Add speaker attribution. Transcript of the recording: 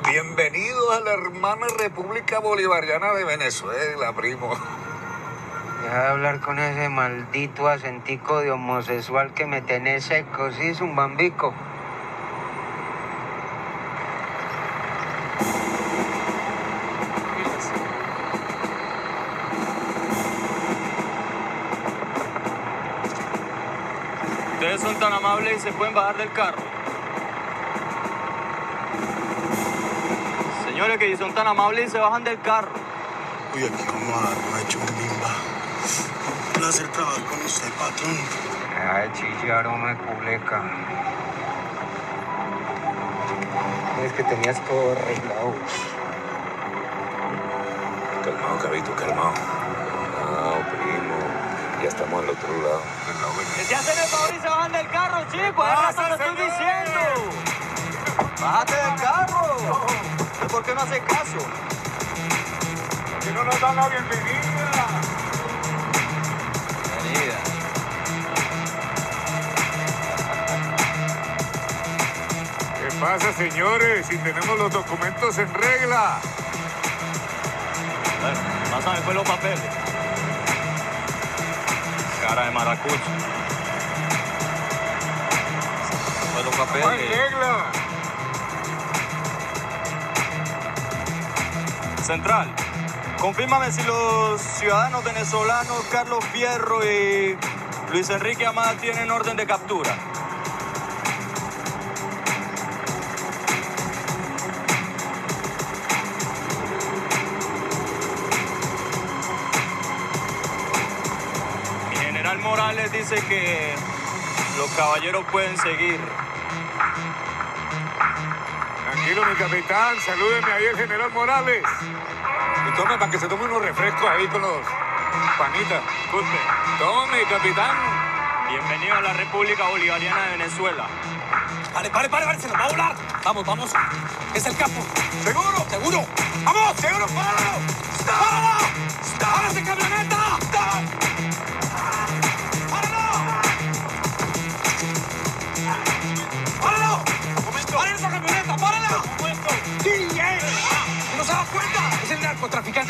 Speaker 1: Bienvenidos a la hermana República Bolivariana de Venezuela, primo.
Speaker 2: Deja de hablar con ese maldito acentico de homosexual que me tenés seco, ¿sí? Es un bambico.
Speaker 3: Ustedes son tan amables y se pueden bajar del carro. Señores, que son tan amables y se bajan del carro.
Speaker 4: Uy, aquí vamos a dar una chumbimba. Un placer trabajar con usted, patrón.
Speaker 2: Deja de chillar, me culeca. Es que tenías todo arreglado.
Speaker 1: Calmado, Cabito, calmado. Calmado, primo. Ya estamos al otro lado.
Speaker 3: Que se hacen el favor y se bajan del carro, chicos. Es lo que te estoy diciendo. Bájate del carro. ¿Por qué no hace caso?
Speaker 1: Que no nos dan la bienvenida.
Speaker 3: Bienvenida.
Speaker 1: ¿Qué pasa, señores? Si tenemos los documentos en regla.
Speaker 3: Bueno, pásame pues los papeles. Cara de maracucho. Pues los papeles.
Speaker 1: ¡No hay regla!
Speaker 3: Central, confírmame si los ciudadanos venezolanos Carlos Fierro y Luis Enrique Amada tienen orden de captura. Mi general Morales dice que los caballeros pueden seguir.
Speaker 1: Tranquilo, mi capitán. Salúdeme ahí el general Morales. Y tome para que se tome unos refrescos ahí con los panitas. Disculpe. Tome, capitán.
Speaker 3: Bienvenido a la República Bolivariana de Venezuela.
Speaker 5: Pare, se nos va a volar. Vamos. Es el capo.
Speaker 1: ¿Seguro?
Speaker 5: ¿Seguro? ¡Vamos! ¡Seguro! ¡Páralo! ¡Stop! ¡Párate, camioneta! ¡Stop! ¡Páralo! ¡Paren esa camioneta! ¡Párala! ¡DJ! ¿No se da cuenta? Es el narcotraficante